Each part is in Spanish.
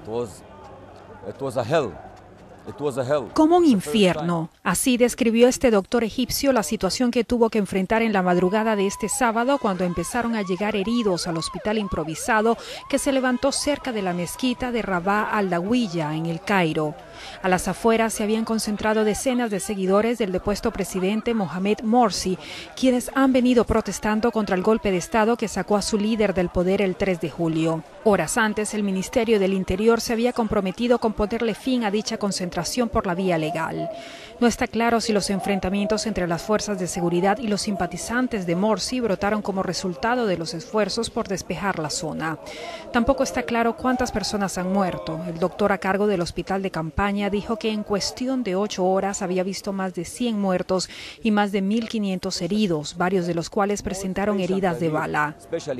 Como un infierno. Así describió este doctor egipcio la situación que tuvo que enfrentar en la madrugada de este sábado cuando empezaron a llegar heridos al hospital improvisado que se levantó cerca de la mezquita de Rabaa al-Dawiya en el Cairo. A las afueras se habían concentrado decenas de seguidores del depuesto presidente Mohamed Morsi, quienes han venido protestando contra el golpe de Estado que sacó a su líder del poder el 3 de julio. Horas antes, el Ministerio del Interior se había comprometido con ponerle fin a dicha concentración por la vía legal. No está claro si los enfrentamientos entre las fuerzas de seguridad y los simpatizantes de Morsi brotaron como resultado de los esfuerzos por despejar la zona. Tampoco está claro cuántas personas han muerto. El doctor a cargo del hospital de campaña dijo que en cuestión de 8 horas había visto más de 100 muertos y más de 1.500 heridos, varios de los cuales presentaron heridas de bala.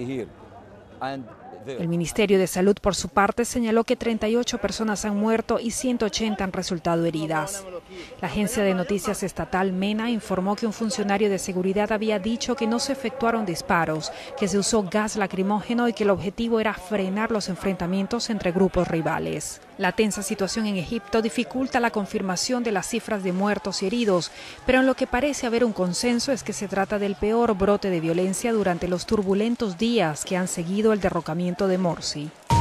El Ministerio de Salud, por su parte, señaló que 38 personas han muerto y 180 han resultado heridas. La agencia de noticias estatal MENA informó que un funcionario de seguridad había dicho que no se efectuaron disparos, que se usó gas lacrimógeno y que el objetivo era frenar los enfrentamientos entre grupos rivales. La tensa situación en Egipto dificulta la confirmación de las cifras de muertos y heridos, pero en lo que parece haber un consenso es que se trata del peor brote de violencia durante los turbulentos días que han seguido el derrocamiento de Morsi.